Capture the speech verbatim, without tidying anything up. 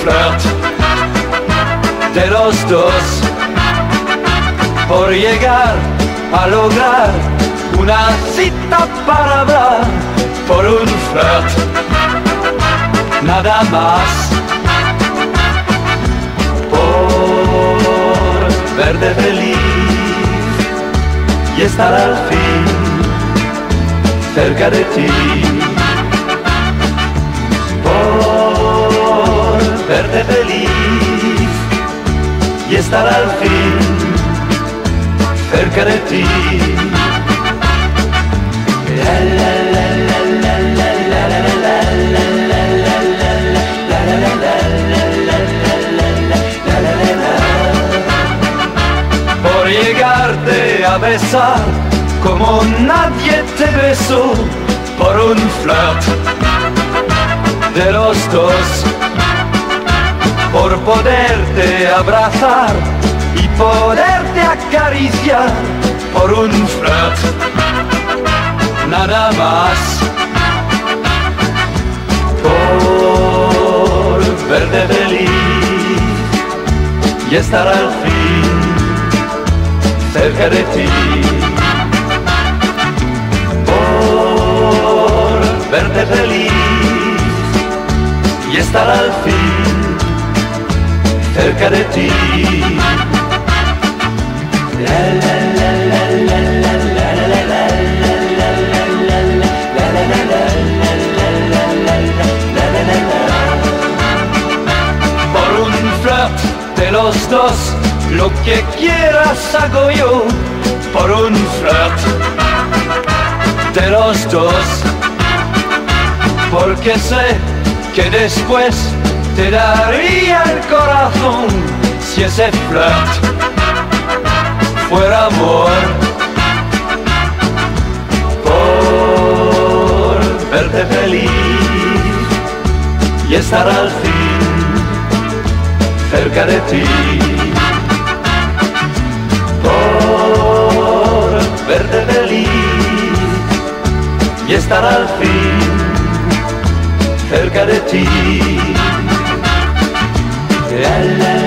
flirt de los dos, por llegar a lograr una cita para hablar, por un flirt, nada más, por verte feliz y estar al fin cerca de ti, por verte feliz y estar al fin cerca de ti. Por llegarte a besar como nadie te besó, por un flirt de los dos, por poderte abrazar y poderte acariciar, por un flirt, nada más, por verte feliz y estar al fin cerca de ti, por verte feliz y estar al fin cerca de ti. Por un flirt de los dos, lo que quieras hago yo, por un flirt de los dos, porque sé que después te daría el corazón si ese flirt fuera amor, por verte feliz y estar al fin cerca de ti, por verte feliz y estar al fin cerca de ti. La, la,